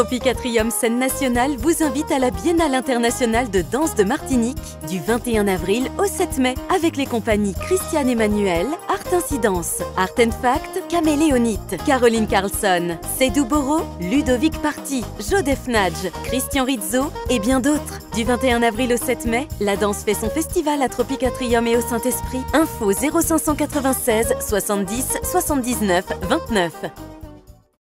Tropicatrium Scène Nationale vous invite à la Biennale internationale de danse de Martinique du 21 avril au 7 mai avec les compagnies Christiane Emmanuel, Art Incidence, Art Fact, Caméléonite, Caroline Carlson, Seydou Boro, Ludovic Party, Jodef Nadj, Christian Rizzo et bien d'autres. Du 21 avril au 7 mai, la danse fait son festival à Tropicatrium et au Saint-Esprit. Info 0596 70 79 29.